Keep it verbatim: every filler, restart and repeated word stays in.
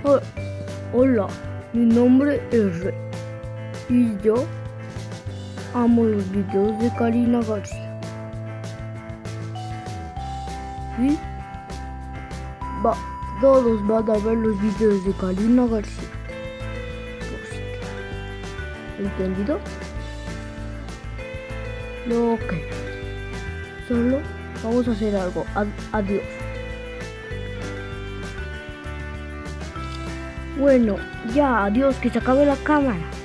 Ho- Hola, mi nombre es Rey y yo amo los videos de Karina García. ¿Sí? Va, todos van a ver los videos de Karina García. ¿Entendido? Lo que solo vamos a hacer algo. Ad- adiós. Bueno, ya, adiós, que se acabe la cámara.